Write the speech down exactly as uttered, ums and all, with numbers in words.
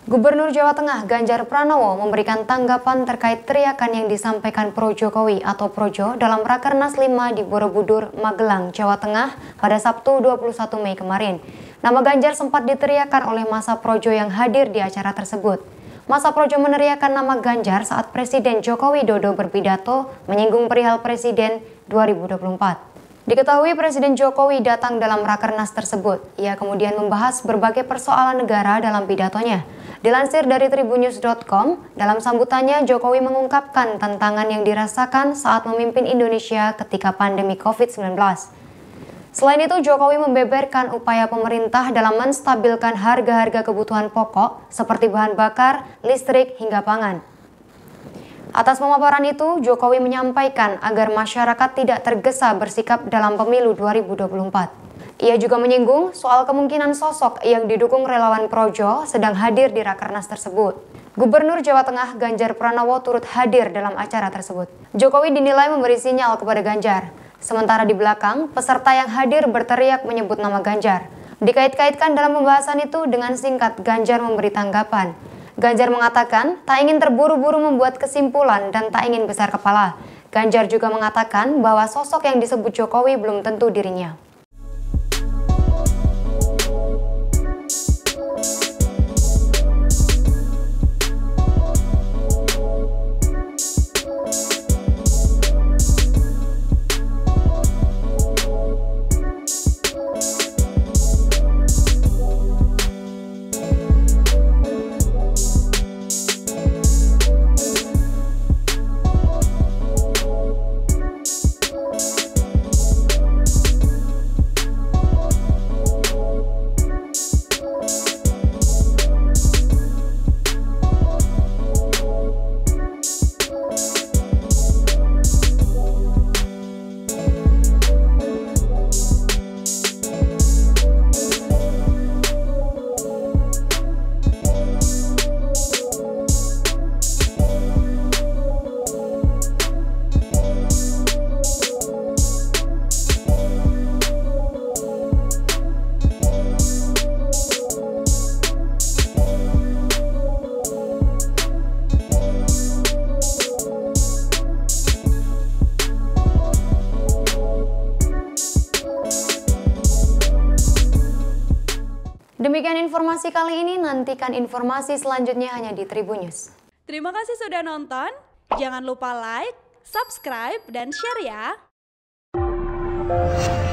Gubernur Jawa Tengah Ganjar Pranowo memberikan tanggapan terkait teriakan yang disampaikan Pro Jokowi atau Projo dalam Rakernas lima di Borobudur, Magelang, Jawa Tengah pada Sabtu dua puluh satu Mei kemarin. Nama Ganjar sempat diteriakan oleh massa Projo yang hadir di acara tersebut. Massa Projo meneriakan nama Ganjar saat Presiden Joko Widodo berpidato menyinggung perihal Presiden dua ribu dua puluh empat. Diketahui Presiden Jokowi datang dalam Rakernas tersebut. Ia kemudian membahas berbagai persoalan negara dalam pidatonya. Dilansir dari tribunnews dot com, dalam sambutannya Jokowi mengungkapkan tantangan yang dirasakan saat memimpin Indonesia ketika pandemi covid sembilan belas. Selain itu, Jokowi membeberkan upaya pemerintah dalam menstabilkan harga-harga kebutuhan pokok seperti bahan bakar, listrik, hingga pangan. Atas pemaparan itu, Jokowi menyampaikan agar masyarakat tidak tergesa bersikap dalam pemilu dua ribu dua puluh empat. Ia juga menyinggung soal kemungkinan sosok yang didukung relawan Projo sedang hadir di Rakernas tersebut. Gubernur Jawa Tengah Ganjar Pranowo turut hadir dalam acara tersebut. Jokowi dinilai memberi sinyal kepada Ganjar. Sementara di belakang, peserta yang hadir berteriak menyebut nama Ganjar. Dikait-kaitkan dalam pembahasan itu dengan singkat Ganjar memberi tanggapan. Ganjar mengatakan tak ingin terburu-buru membuat kesimpulan dan tak ingin besar kepala. Ganjar juga mengatakan bahwa sosok yang disebut Jokowi belum tentu dirinya. Demikian informasi kali ini, nantikan informasi selanjutnya hanya di Tribunnews. Terima kasih sudah nonton, jangan lupa like, subscribe, dan share ya!